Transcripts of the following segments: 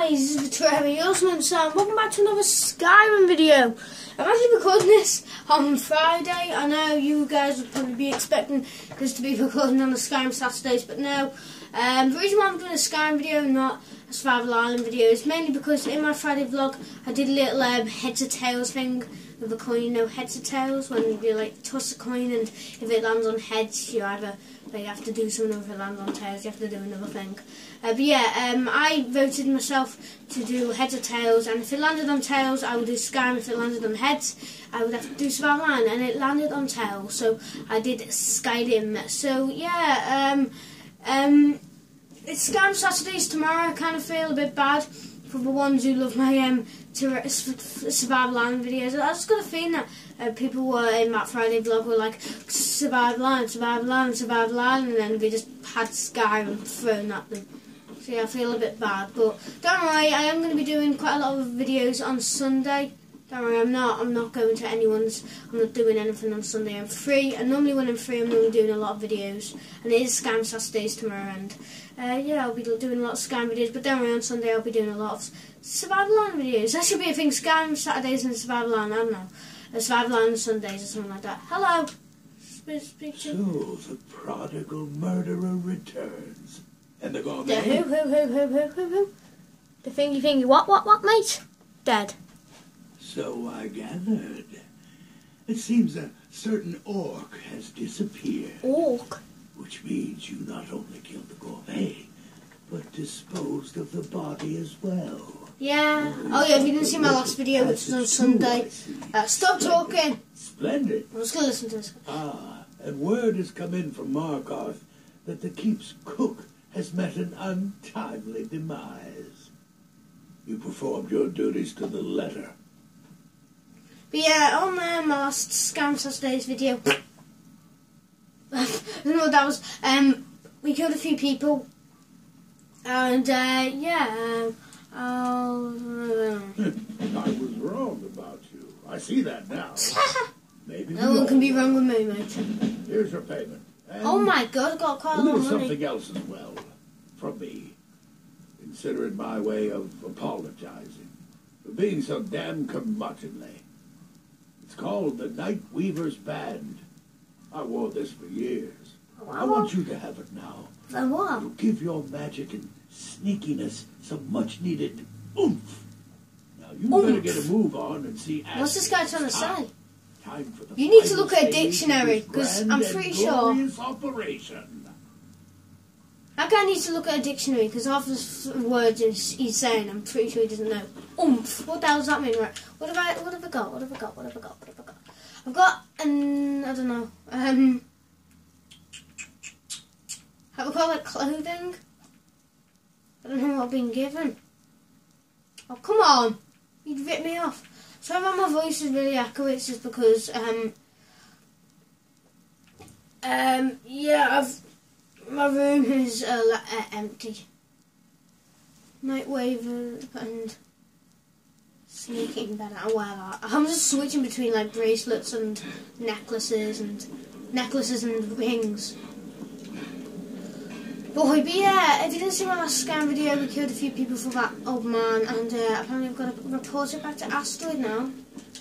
guys, this is Victoria Osman, so welcome back to another Skyrim video. I'm actually recording this on Friday. I know you guys would probably be expecting this to be recording on the Skyrim Saturdays, but no. The reason why I'm doing a Skyrim video, not a Survival Island video, is mainly because in my Friday vlog I did a little heads or tails thing with a coin. You know, heads or tails, when you like toss a coin and if it lands on heads you either like have to do something, if it lands on tails you have to do another thing. But yeah, I voted myself to do heads or tails, and if it landed on tails I would do Skyrim. If it landed on heads I would have to do Survival Island, and it landed on tails, so I did Skyrim. So yeah, it's Skyrim Saturdays tomorrow. I kind of feel a bit bad for the ones who love my Survival Island videos. I just got a feeling that people were in that Friday vlog were like Survival Island, Survival Island, Survival Island, and then they just had Skyrim thrown at them. So yeah, I feel a bit bad, but don't worry, I am going to be doing quite a lot of videos on Sunday. Don't worry, I'm not going to anyone's. I'm not doing anything on Sunday. I'm free, and normally when I'm free, I'm normally doing a lot of videos. And it is Skyrim Saturdays tomorrow, and yeah, I'll be doing a lot of Skyrim videos. But don't worry, on Sunday I'll be doing a lot of Survival Island videos. That should be a thing: Skyrim Saturdays and Survival Island. I don't know, Survival Island Sundays or something like that. Hello. Speak to. So the prodigal murderer returns, and the gourmet. The who? The thingy. What, mate? Dead. So I gathered. It seems a certain orc has disappeared. Orc? Which means you not only killed the gourmet, but disposed of the body as well. Yeah. Oh yeah, if you didn't see my last video, which was on Sunday. Stop talking. Splendid. I'm just going to listen to this. Ah, and word has come in from Markarth that the keep's cook has met an untimely demise. You performed your duties to the letter. But yeah, on my last Skyrim Saturdays video, I don't know what that was. We killed a few people, and yeah, I was wrong about you. I see that now. Maybe no one can be wrong with me, mate. Here's your payment. And oh my God, I got quite a lot of money. Something else as well from me. Consider it my way of apologizing for being so damn curmudgeonly. It's called the Night Weaver's Band. I wore this for years. I want you to have it now. For what? It'll give your magic and sneakiness some much-needed oomph. Now you better get a move on and see. What's this guy trying to say? Time for the you need to look at a dictionary, because I'm pretty sure. Operation. That guy needs to look at a dictionary, because half the words he's saying, I'm pretty sure he doesn't know. Oomph. What the hell does that mean, right? What have I got? I've got I don't know. Have I got like clothing? I don't know what I've been given. Oh, come on. You'd rip me off. Sorry if my voice is really echoey, it's just because, yeah, my room is empty. Nightwave and sneaking better. I wear that. I'm just switching between like bracelets and necklaces and rings. Boy, but yeah, if you didn't see my last Skyrim video, we killed a few people for that old man, and apparently I've got to report it back to Asteroid now.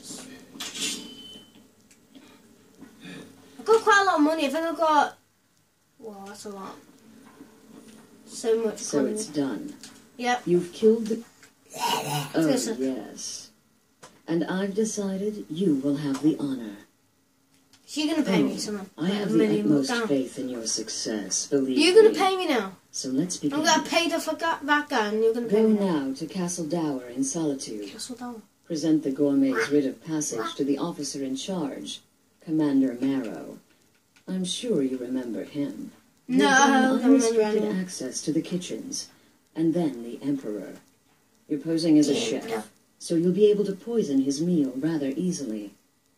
I've got quite a lot of money. I think I've got. Wow, that's a lot. So much. So it's done. Yep. You've killed the. Oh yes. And I've decided you will have the honor. So you're going to pay me something? I have the utmost faith in your success, believe me. You're going to pay me now? So let's begin. I'm going to pay that guy, and you're going to pay me now. Go now to Castle Dower in Solitude. Castle Dower. Present the gourmet's writ of passage to the officer in charge, Commander Marrow. I'm sure you remember him. No, I don't remember unrestricted access to the kitchens, and then the Emperor. You're posing as a chef, so you'll be able to poison his meal rather easily.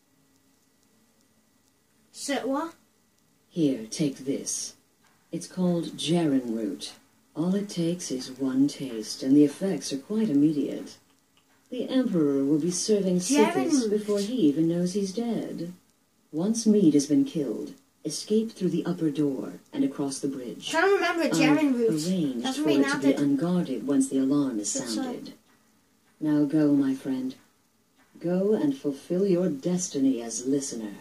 So what? Here, take this. It's called Jaren root. All it takes is one taste, and the effects are quite immediate. The Emperor will be serving Sithis before he even knows he's dead. Once meat has been killed, Escape through the upper door and across the bridge. I don't remember a Jaren route. Arranged That's for me it now. to be unguarded once the alarm is sounded. Now go, my friend. Go and fulfill your destiny as listener.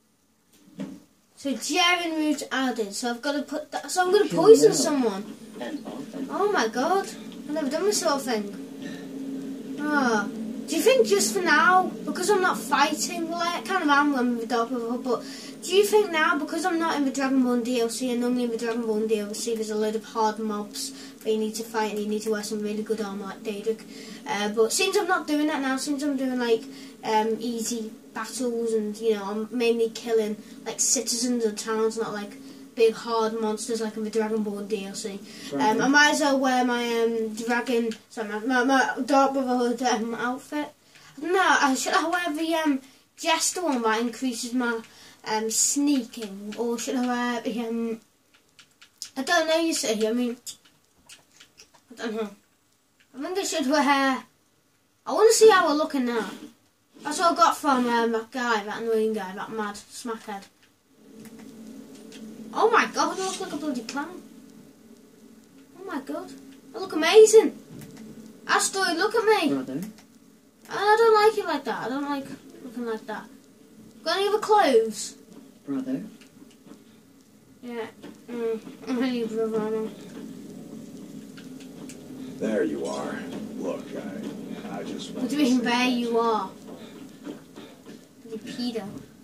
So Jaren route added. So I've got to put that. So I'm going to poison someone. And often. Oh my god! I've never done this sort of thing. Ah. Do you think just for now, because I'm not fighting, well I kind of am when with the Dark Brotherhood, but do you think now, because I'm not in the Dragonborn DLC, and normally in the Dragonborn DLC there's a load of hard mobs where you need to fight and you need to wear some really good armour like Daedric, but since I'm not doing that now, since I'm doing like easy battles and, you know, I'm mainly killing like citizens of towns, not like big hard monsters like in the Dragonborn DLC. I might as well wear my my Dark Brotherhood outfit. I don't know, should I wear the Jester one that increases my sneaking, or should I wear the I don't know, you see, I mean, I don't know. I think I should wear, I want to see how we're looking now. That's what I got from that guy, that annoying guy, that mad smackhead. Oh my god, I look like a bloody clown. Oh my god, I look amazing. Asteroid, look at me. Brother? I don't like it like that. I don't like looking like that. Got any other clothes? Brother? Yeah. I'm really brother, I know. There you are. Look, I just... What do you mean, there you are? Bloody pedo.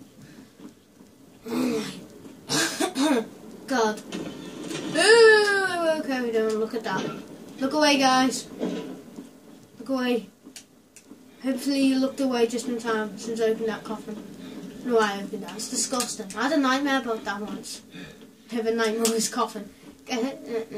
Oh my... God. Ooh, okay, we don't look at that. Look away, guys. Look away. Hopefully you looked away just in time since I opened that coffin. No, I opened that. It's disgusting. I had a nightmare about that once. I have a nightmare with his coffin. Get it?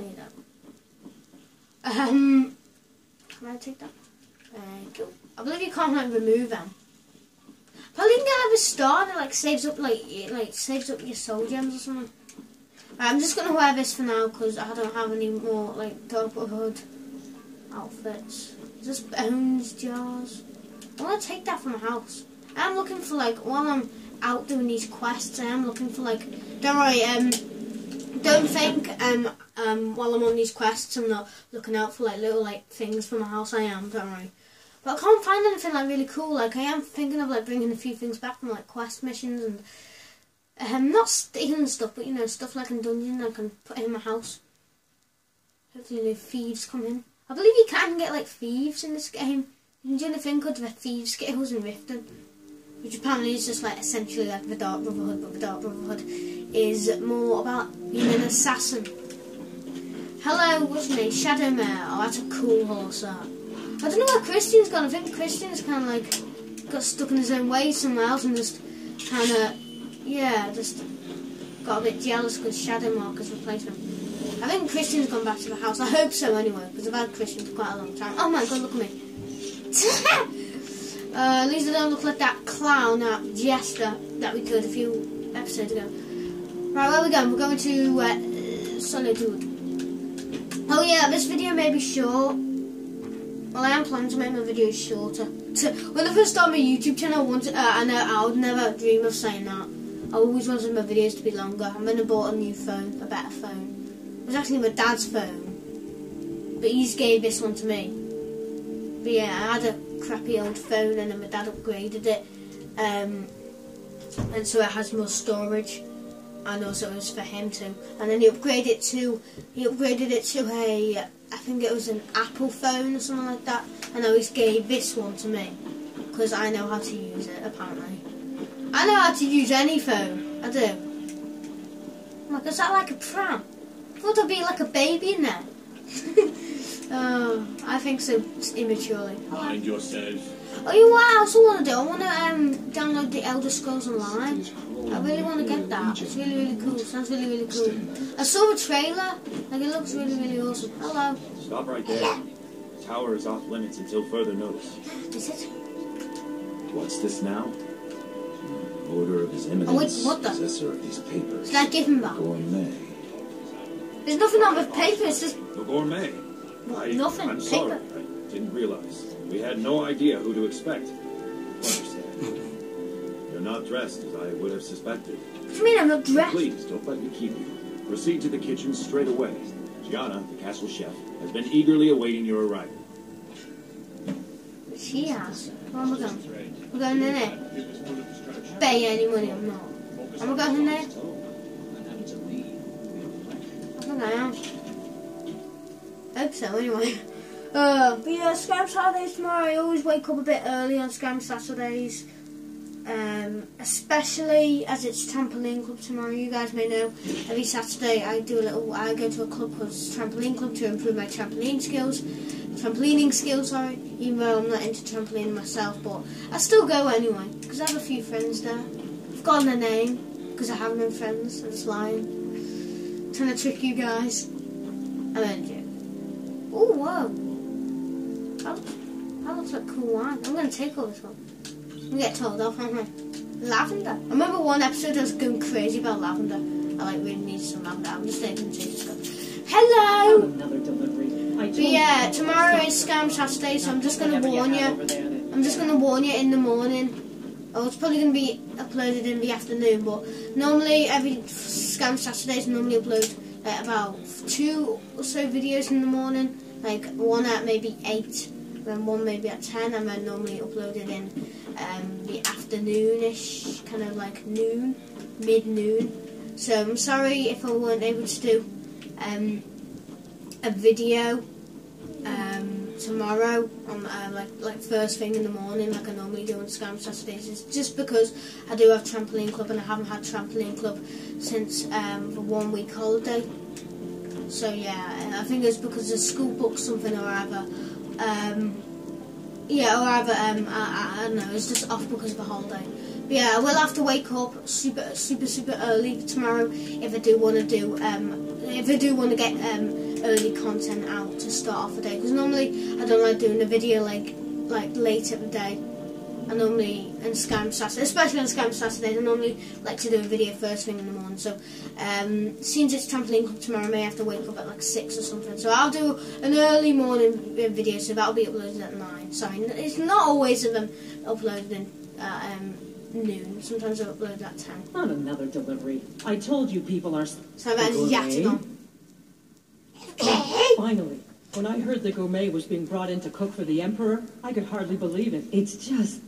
Can I take that? Thank you. I believe you can't like remove them. Probably you can get like a star that like saves up saves up your soul gems or something. Right, I'm just gonna wear this for now because I don't have any more like Dark Brotherhood outfits. Just bones jars. I want to take that from the house. I'm looking for like while I'm out doing these quests. I am looking for like. Don't worry. Don't think while I'm on these quests I'm not looking out for like little like things from the house. I am. Don't worry. But I can't find anything like really cool. Like I am thinking of like bringing a few things back from like quest missions and not stealing stuff, but you know stuff like in dungeons I can put in my house. Hopefully no thieves come in. I believe you can get like thieves in this game. You can do a thing called the Thieves Skills in Riften, which apparently is just like essentially like the Dark Brotherhood, but the Dark Brotherhood is more about being an assassin. Hello, what's your name? Shadowmare. Oh, that's a cool horse. I don't know where Christian's gone. I think Christian's kind of like got stuck in his own way somewhere else and just kind of, yeah, just got a bit jealous because Shadowmark has replaced him. I think Christian's gone back to the house. I hope so anyway, because I've had Christian for quite a long time. Oh my god, look at me. At least I don't look like that clown, that jester that we could a few episodes ago. Right, where are we going? We're going to Solitude. Oh yeah, this video may be short. Well, I am planning to make my videos shorter. When I first started my YouTube channel, I would never dream of saying that. I always wanted my videos to be longer. I'm going to bought a new phone, a better phone. It was actually my dad's phone, but he's gave this one to me. But yeah, I had a crappy old phone and then my dad upgraded it, and so it has more storage, and also it was for him too. And then he upgraded it to a, I think it was an Apple phone or something like that, and I always gave this one to me because I know how to use it. Apparently, I know how to use any phone. I do. Like, is that like a pram? I thought there'd be like a baby in there. I think so, immaturely. Mind yourself. Oh, you know what I also want to do? I want to download the Elder Scrolls Online. I really want to get that. It's really, really cool. Sounds really, really cool. I saw a trailer. Like, it looks really, really awesome. Hello. Stop right there. The tower is off limits until further notice. Is it? What's this now? Order of His Eminence. Oh, wait, what the? Possessor of these papers. Should I give him that? Gourmet. There's nothing on the paper. It's just The Gourmet. nothing. I'm Paper. sorry. I didn't realize. We had no idea who to expect. Understand. You're not dressed as I would have suspected. What do you mean I'm not dressed? Please, don't let me keep you. Proceed to the kitchen straight away. Gianna, the castle chef, has been eagerly awaiting your arrival. She has. Where am I going? We're going in there. Pay any money, I'm not. Am I going in there? I think I am. Hope so, anyway. But yeah, Scam Saturdays tomorrow. I always wake up a bit early on Scam Saturdays. Especially as it's trampoline club tomorrow. You guys may know every Saturday I go to a club called Trampoline Club to improve my trampoline skills. Trampolining skills, sorry. Even though I'm not into trampolining myself, but I still go anyway because I have a few friends there. I've forgotten their name because I haven't been friends. I'm just lying, trying to trick you guys. I meant you. Oh whoa! That looks like cool wine. I'm gonna take all this one. We get told off, aren't we? Lavender. I remember one episode I was going crazy about lavender. I really need some lavender. I'm just taking to just go. Hello. Another delivery. But yeah, tomorrow is Scam Saturday, so I'm just gonna warn you. I'm just gonna warn you in the morning. Oh, it's probably gonna be uploaded in the afternoon, but normally every Scam Saturdays normally upload about 2 or so videos in the morning, like one at maybe 8. Then one maybe at 10, and then normally uploaded in the afternoonish, kind of like noon, mid-noon. So I'm sorry if I weren't able to do a video tomorrow on like first thing in the morning, like I normally do on Scam Saturdays. It's just because I do have Trampoline Club, and I haven't had Trampoline Club since the 1 week holiday. So yeah, I think it's because the school booked something or other. Yeah, or either I don't know, it's just off because of a holiday. But yeah, I will have to wake up super early tomorrow if I do want to do get early content out to start off the day. Because normally I don't like doing a video like late at the day. I normally, on Scam Saturday, especially on Scam Saturdays, I normally like to do a video first thing in the morning. So, since it's Trampoline Club tomorrow, I may have to wake up at like 6 or something. So I'll do an early morning video, so that'll be uploaded at 9. Sorry, it's not always of them uploaded in noon. Sometimes I upload at 10. On another delivery. I told you people are... So that's yatting on. Finally. When I heard the gourmet was being brought in to cook for the Emperor, I could hardly believe it. It's just...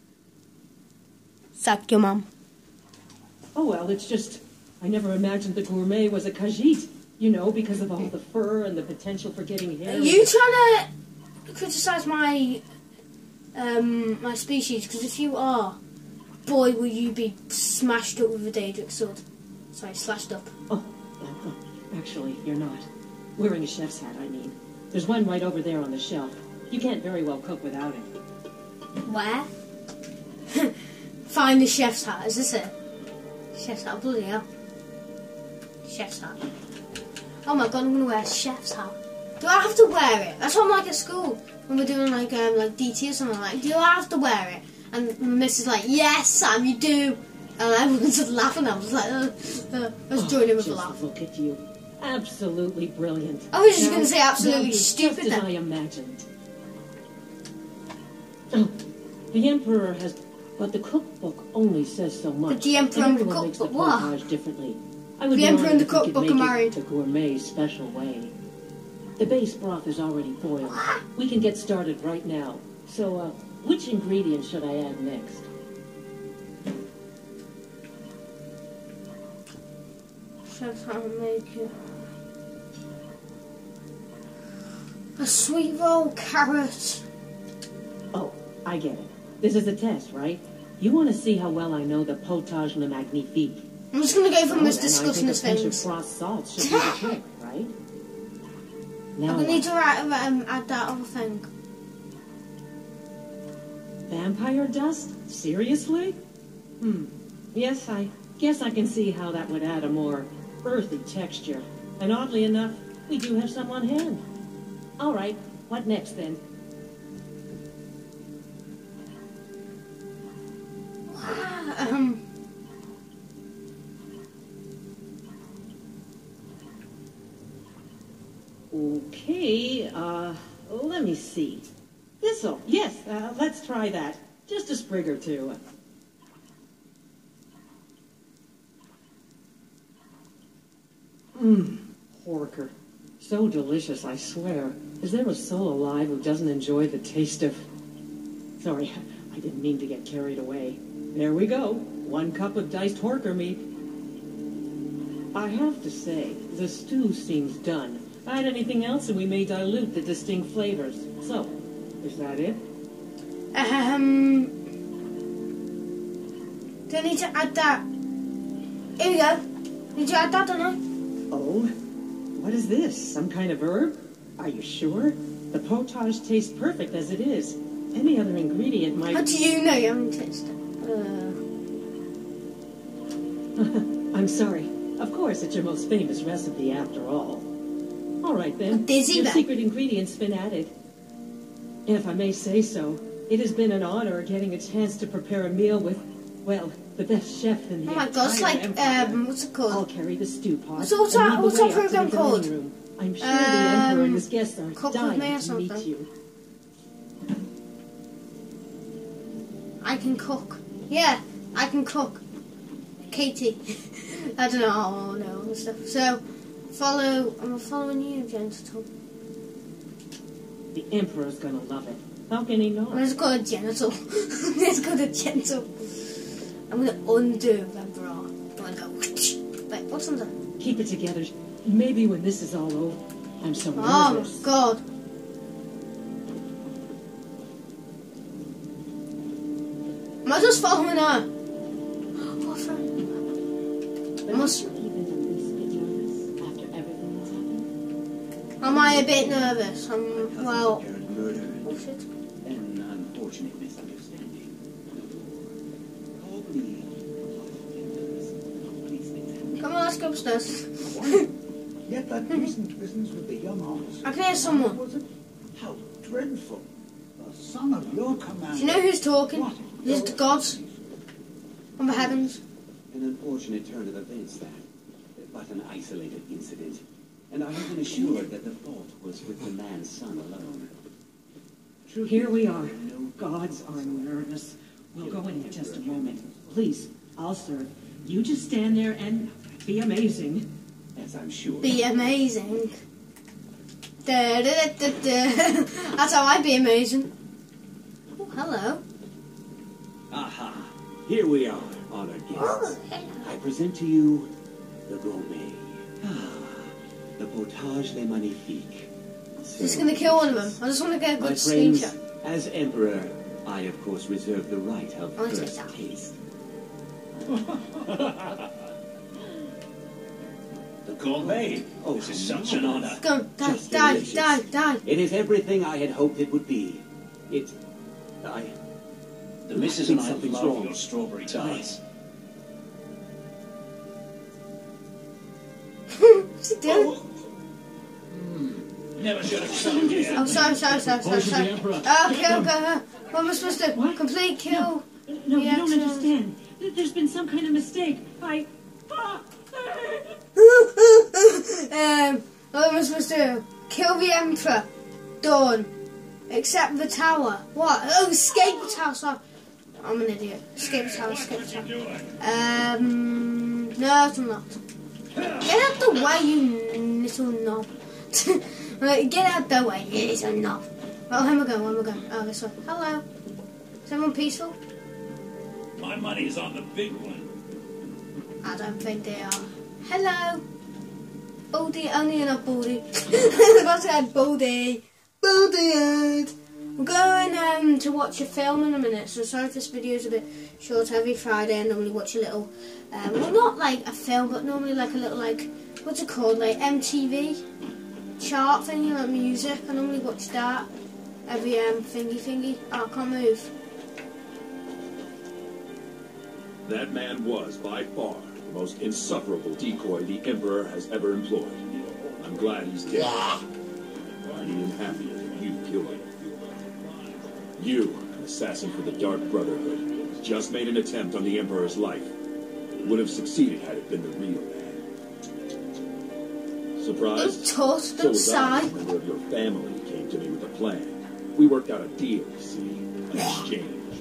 Suck your mum. Oh, well, it's just... I never imagined the gourmet was a Khajiit. You know, because of all the fur and the potential for getting hair. Are you trying to criticize my my species? Because if you are, boy, will you be smashed up with a Daedric sword. Sorry, slashed up. Oh, actually, you're not. Wearing a chef's hat, I mean. There's one right over there on the shelf. You can't very well cook without it. Where? Find the chef's hat, is this it? Chef's hat, bloody hell. Chef's hat. Oh my god, I'm gonna wear a chef's hat. Do I have to wear it? That's what I'm like at school. When we're doing like DT or something like, do I have to wear it? And Miss is like, yes, Sam, you do. And everyone's just laughing. I was like, I was joining with a laugh. Look at you. Absolutely brilliant. I was just going to say absolutely stupid just as I imagined. Oh, the Emperor has... But the cookbook only says so much. But the Emperor and the Everyone makes the cookbook, potage differently. I would the Emperor and the cookbook are married. The gourmet's special way. The base broth is already boiled. We can get started right now. So, which ingredient should I add next? Chef's hat will make it. A sweet roll carrot. Oh, I get it. This is a test, right? You want to see how well I know the potage le magnifique. I'm just going to go for the most disgusting things. things. A pinch of frost salt should be the trick, right? Now I'm going to need to add that other thing. Vampire dust? Seriously? Yes, I guess I can see how that would add a more earthy texture. And oddly enough, we do have some on hand. All right, what next then? Okay, let me see. This'll, yes, let's try that. Just a sprig or two. Horker. So delicious, I swear. Is there a soul alive who doesn't enjoy the taste of... Sorry, I didn't mean to get carried away. There we go. 1 cup of diced Horker meat. I have to say, the stew seems done. Add anything else and we may dilute the distinct flavors. So, is that it? Do I need to add that? Here we go. Need you add that or no? Oh? What is this? Some kind of herb? Are you sure? The potage tastes perfect as it is. Any other ingredient might... How do you know you haven't tasted it? I'm sorry. Of course, it's your most famous recipe after all. All right, then. Dizzy Your then. secret ingredient's been added. If I may say so, it has been an honor getting a chance to prepare a meal with, well, the best chef in the Oh my god, it's like, empire. what's it I'll called? carry the stew pot. So what's and that- lead the what's way that up to the program called? dining room. I'm sure the emperor and his guests are Cook with dying me or to meet something. you. I can cook. Yeah, I can cook. Katie. I don't know, all the stuff. So, I'm following you, genital. The emperor's gonna love it. How can he not? Let's go to genital. Let's go to genital. I'm gonna undo that bra. I'm gonna go. Wait, what's on that? Keep it together. Maybe when this is all over, I'm so Oh my nervous. god. Am I just following her? What's that? I must. Am I a bit nervous? Well. Oh shit. An unfortunate misunderstanding. Come on, let's go upstairs. Yet that recent business with the young officer. I can hear someone. Was it? How dreadful. The son of your commander. Do you know who's talking? What? Is it the gods from the heavens? An unfortunate turn of events, that. But an isolated incident. And I have been assured that the fault was with the man's son alone. Here we are. Gods are nervous. We'll go in just a moment. Please, I'll serve. You just stand there and be amazing. As I'm sure. Be amazing. Da, da, da, da, da. That's how I'd be amazing. Oh, hello. Aha! Here we are, honored guests. I present to you the gourmet. The potage le magnifique. Just gonna kill one of them. I just want to get a My good friends, screenshot. as emperor, I of course reserve the right of I want to first taste that. taste. The gourmet. Oh, This is such an honor. Go, die, Just die, delicious. die, die. It is everything I had hoped it would be. The missus and I Something's love wrong. your strawberry tarts. What's he doing? Never should have come here. Oh, sorry. Okay. What am I supposed to do? What? Complete kill. No, you Yeah, don't so- understand. There's been some kind of mistake. What am I supposed to do? Kill the Emperor. Done. Accept the tower. What? Oh, escape the tower. Sorry. I'm an idiot. Escape the tower, escape the tower. No, I'm not. Get out the way, you little knob. Right, get out the way, you little knob. Oh, where am I going? Oh, this way. Hello. Is everyone peaceful? My money's on the big one. I don't think they are. Hello. Baldy, only enough baldy. I was about to add baldy. Baldy. We're going to watch a film in a minute, so sorry if this video is a bit short. Every Friday I normally watch a little, well, not like a film, but normally like a little, like, what's it called, like MTV chart thingy, like music. I normally watch that every thingy. Oh, I can't move. That man was, by far, the most insufferable decoy the Emperor has ever employed. I'm glad he's dead. I am happier that you killed him. You, an assassin for the Dark Brotherhood, just made an attempt on the Emperor's life. Would have succeeded had it been the real man. Surprised? Don't toss, So don't was I. sigh. A member of your family came to me with a plan. We worked out a deal, you see, an exchange.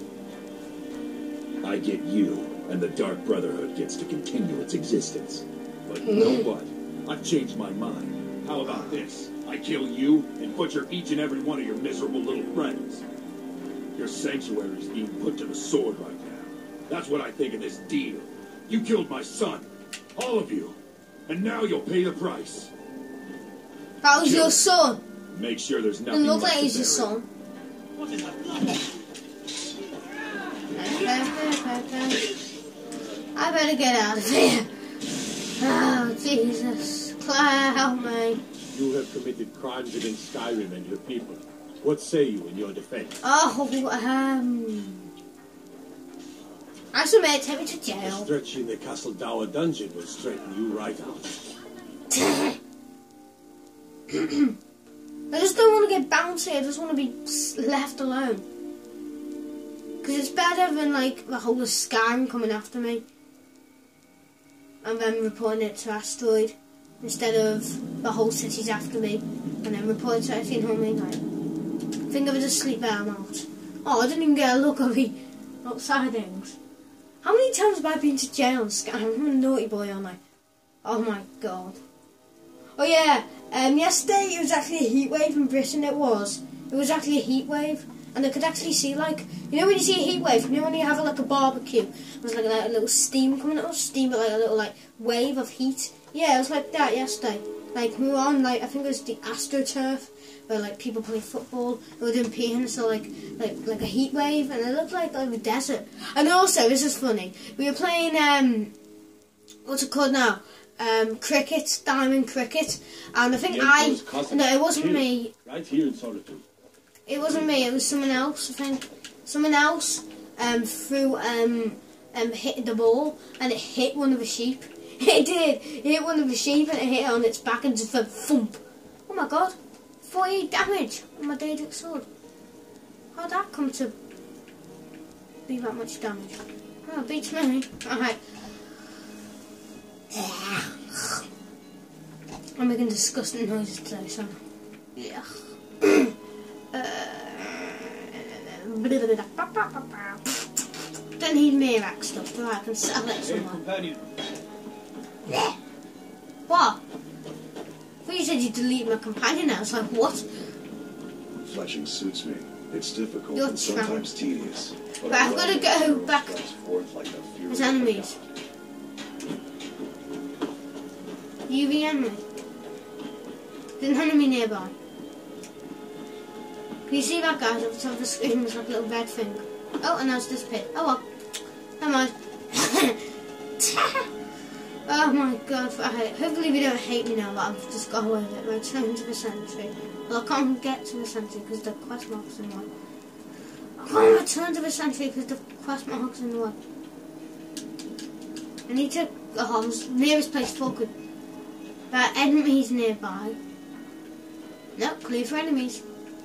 I get you, and the Dark Brotherhood gets to continue its existence. But you know what? I've changed my mind. How about this? I kill you and butcher each and every one of your miserable little friends. Your sanctuary is being put to the sword right now. That's what I think of this deal. You killed my son. All of you. And now you'll pay the price. That was your son. Make sure there's nothing It looked left like to he's your bury. son. What is that? I better get out of here. Oh, Jesus. Claire, help me. You have committed crimes against Skyrim and your people. What say you in your defense? I submit, take me to jail. A stretch in the Castle Dower dungeon will straighten you right out. I just don't want to get bouncy. I just want to be left alone. Because it's better than, like, the whole of Skyrim coming after me. And then reporting it to Asteroid. Instead of the whole city's after me. And then reporting to everything home me. Like, think of it as sleep better I'm out. Oh, I didn't even get a look at the outside things. How many times have I been to jail in Skyrim? I'm a naughty boy, aren't I? Oh my god. Oh yeah, yesterday it was actually a heat wave in Britain. It was actually a heat wave, and I could actually see, like, you know when you see a heat wave, you know when you have like a barbecue, there's like a little steam coming out, not steam, but like a little like wave of heat. Yeah, it was like that yesterday. Like we were on, like, I think it was the AstroTurf, where like people play football, and we were doing peeing, so like a heat wave, and it looked like the desert. And also, this is funny, we were playing what's it called now? Cricket, diamond cricket, and I think no, it wasn't me. Right here in Solitude. It wasn't me. It was someone else. I think someone else threw hit the ball, and it hit one of the sheep. It did. It hit one of the sheep, and it hit on its back and just went thump. Oh my god! 48 damage on my Daedric sword. How'd that come to be that much damage? Oh, it beats me. Alright. I'm making disgusting noises today, so yeah. Don't need Mirac stuff, but I can sell it somewhere. Companion. What? I thought you said you deleted my companion. I was like, what? Fleshing suits me. It's difficult You're and sometimes trapped. tedious. But I've got to go back. There's enemies. UV enemy. There's an enemy nearby. Can you see that, guys? At the top of the screen, there's like a little red thing. Oh, and that's this pit. Oh well. Never mind. Oh my god, hopefully we don't hate me now that I've just got away with it. Return to the sentry. Well, I can't get to the sentry because the quest mark's in the way. I can't return to the sentry because the quest mark's in the way. I need to go home. Nearest place forward. There are enemies nearby. No, clear for enemies.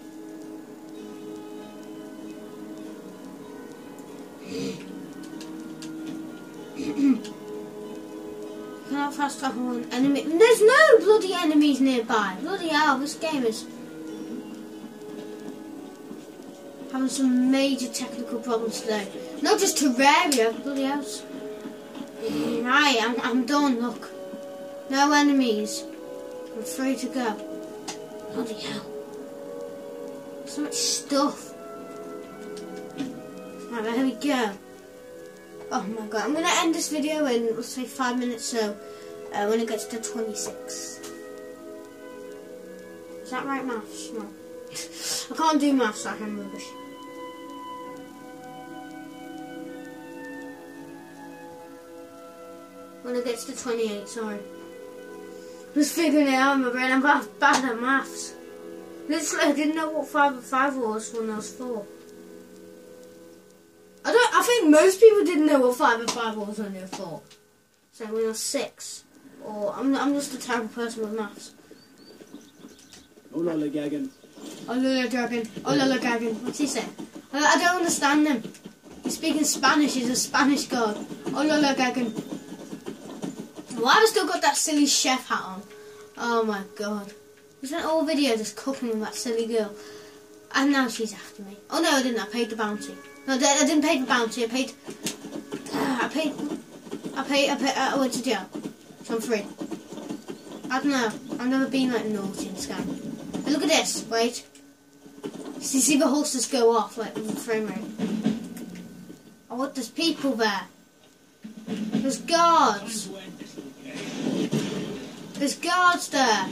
Cannot fast travel an enemy. There's no bloody enemies nearby. Bloody hell, this game is having some major technical problems today. Not just Terraria, bloody else. Right, I'm done, look. No enemies. I'm free to go. Bloody hell. So much stuff. Right, there we go. Oh my god, I'm going to end this video in, let's say, 5 minutes, so when it gets to 26. Is that right, maths? No. I can't do maths, I'm rubbish. When it gets to 28, sorry. I'm just figuring it out in my brain, I'm bad at maths. Literally, I didn't know what 5 and 5 was when I was 4. I think most people didn't know what 5 and 5 was when they were 4. So when I was 6. Or I'm just a terrible person with maths. Olala Gagan. Olala Dragon. Olala Gagan. What's he saying? I don't understand him. He's speaking Spanish. He's a Spanish god. Olala Gagan. Why have I still got that silly chef hat on? Oh my god. We spent all video just cooking with that silly girl. And now she's after me. Oh no, I didn't. I paid the bounty. No, I didn't pay the bounty. I went to jail. So I'm free. I don't know. I've never been like naughty in Skyrim. But look at this, wait. See the horses go off like in the frame rate. Oh, what? There's people there. There's guards. There's guards there.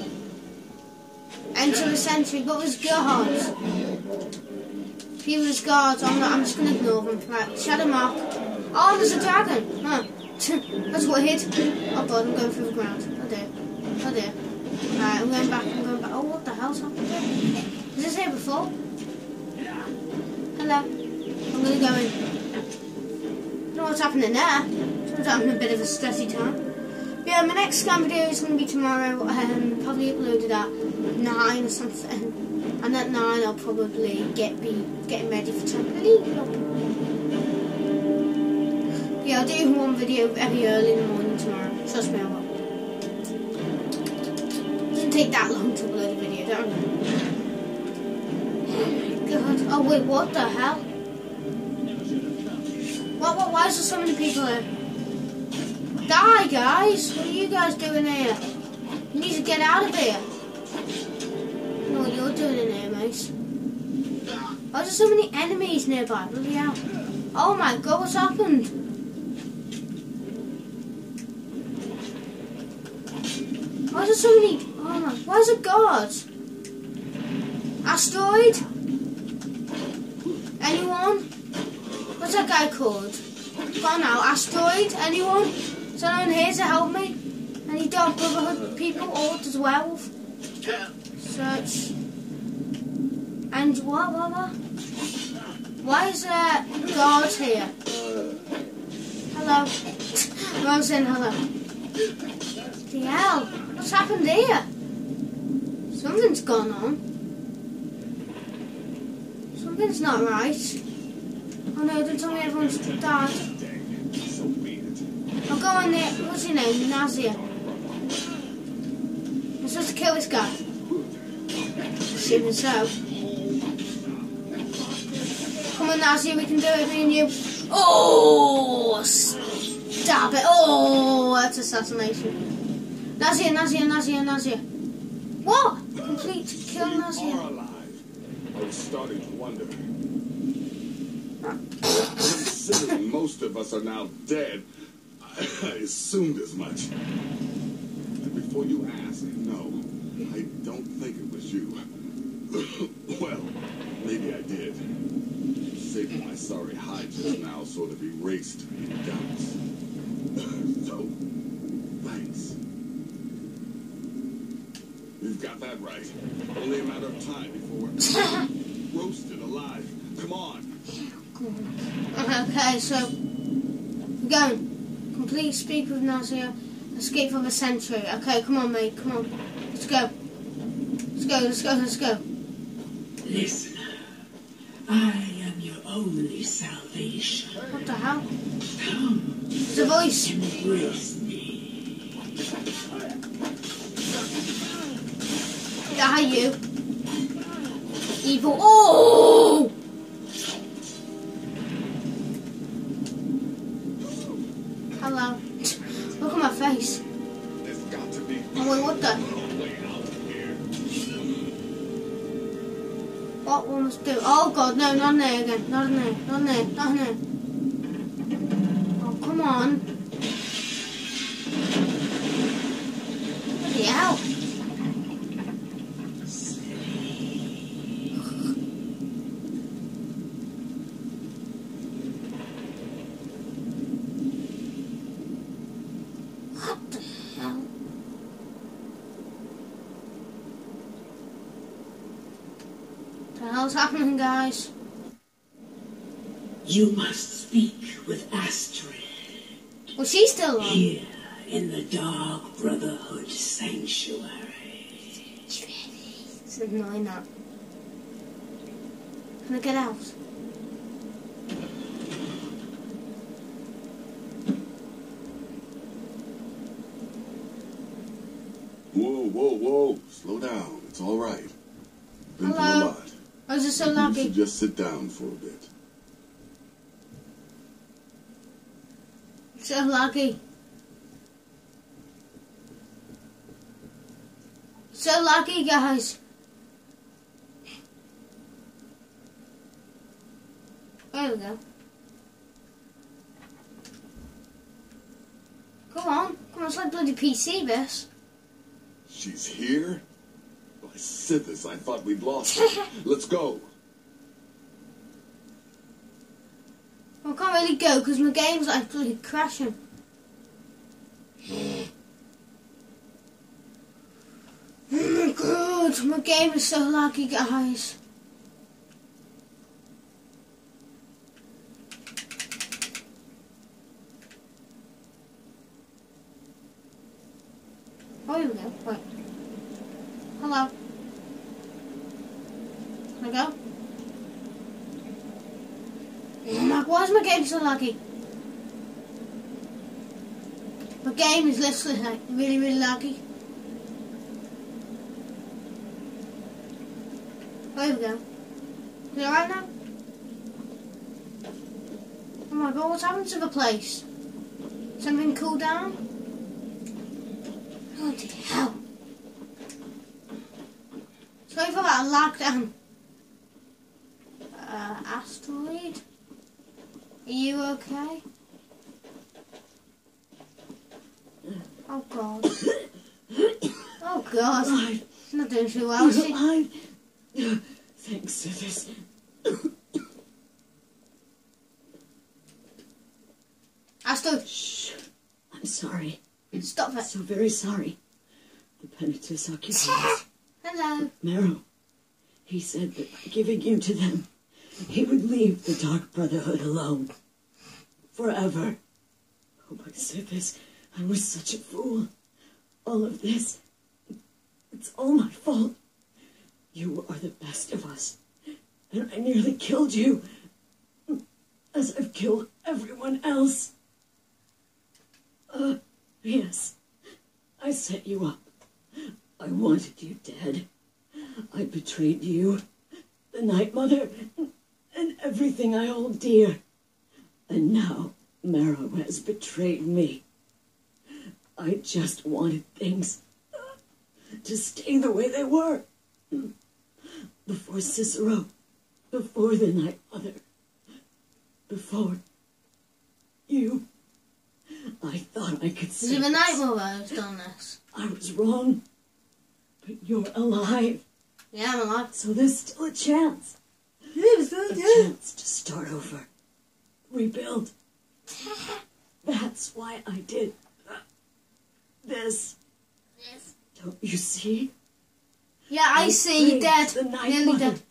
Enter the sentry, but there's guards. People, there's guards. I'm just gonna ignore them. Right, shadow mark. Oh, there's a dragon. Huh. That's weird. Oh god, I'm going through the ground. Oh dear. Oh dear. Right, I'm going back. Oh, what the hell's happened here? Was this here before? Hello. I'm gonna go in. I don't know what's happening there. Sounds like I'm in a bit of a stressy time. But yeah, my next Skyrim video is going to be tomorrow. Probably uploaded at 9 or something. And at 9 I'll probably be getting ready for trampoline club. Yeah, I'll do one video very early in the morning tomorrow. Trust me, I will. It doesn't take that long to upload a video, don't it? God. Oh wait, what the hell? What? Why is there so many people here? Die, guys! What are you guys doing here? You need to get out of here. I know what you're doing in here, mate. Why are there so many enemies nearby? Bloody hell. Oh my god, what's happened? Why is there so many... Oh my... Why is it guards? Asteroid? Anyone? What's that guy called? Come on now, Asteroid? Anyone? Is anyone here to help me? Any Dark Brotherhood people? Or does werewolf? Search. And what? Why is there guards here? Hello. I'm saying hello. The hell? What's happened here? Something's gone on. Something's not right. Oh no, don't tell me everyone's died. I'll go on there. What's your name? Nazia. I'm supposed to kill this guy. Assuming so. Come on, Nazia, we can do it, me and you. Oh! Stab it. Oh, that's assassination. Nazia. What? Complete kill Nazia. I was starting to wonder. Considering most of us are now dead, I assumed as much. And before you ask, no, I don't think it was you. Well, maybe I did. Saving my sorry hide just now sort of erased any doubts. So, thanks. You've got that right. Only a matter of time before we're roasted alive. Come on. Okay, so we're going. Complete speak with Nazia. Escape from the sentry. Okay, come on, mate. Come on. Let's go. Let's go. Listener, I am your only salvation. What the hell? Come. It's a voice. Embrace me. Die, you. Evil. Oh! Hello. Look at my face. There's got to be Oh wait, what the? What one must do? Oh god, no, not in there again. Not in there. Oh, come on. Bloody hell. What the hell? What the hell's happening, guys? You must speak with Astrid. Well, she's still on. Here in the Dark Brotherhood Sanctuary. It's annoying that. Can I get out? Whoa. Slow down. It's all right. Been through a Hello. lot. I was just so You lucky. should just sit down for a bit. So lucky. So laggy, guys. There we go. Come on, it's like bloody PC, this. She's here? By Sithis, I thought we'd lost her. Let's go. I can't really go because my game's like bloody crashing. Oh my god, my game is so laggy, guys. Oh, here we go. Wait. Hello. Can I go? Oh my, why is my game so laggy? My game is literally like really, really laggy. Oh, here we go. Is it alright now? Oh my god, what's happened to the place? Something cool down? Bloody hell. Sorry for that lag down. Asteroid? Are you okay? Oh god. Oh god. Alive. He's not doing too well, is He's he? alive. Thanks to this. Astro, Shh. I'm sorry. stop it. So very sorry. The Penitus occupies. Hello. Marrow. He said that by giving you to them, he would leave the Dark Brotherhood alone. Forever. Oh, my Sithis, I was such a fool. All of this, it's all my fault. You are the best of us. And I nearly killed you. As I've killed everyone else. Yes. I set you up. I wanted you dead. I betrayed you, the Night Mother, and everything I hold dear. And now Marrow has betrayed me. I just wanted things to stay the way they were. Before Cicero, before the Night Mother, before you. I thought I could Is save it the Night us. Mother who's done this? I was wrong, but you're alive. Yeah, I'm alive. So there's still a chance. A chance to start over. Rebuild. That's why I did this. Don't you see? Yeah, I see. You're dead. The Night Nearly Mother. dead.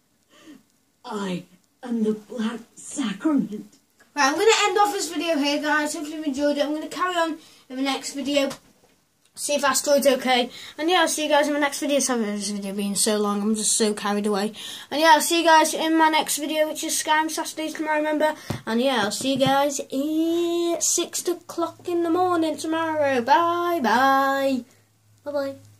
I am the Black Sacrament. Right, I'm going to end off this video here, guys. Hopefully you enjoyed it. I'm going to carry on in the next video. See if Asteroid's okay. And yeah, I'll see you guys in my next video. Sorry for this video being so long. I'm just so carried away. And yeah, I'll see you guys in my next video, which is Skyrim Saturdays tomorrow, remember. And yeah, I'll see you guys at 6 o'clock in the morning tomorrow. Bye, bye. Bye-bye.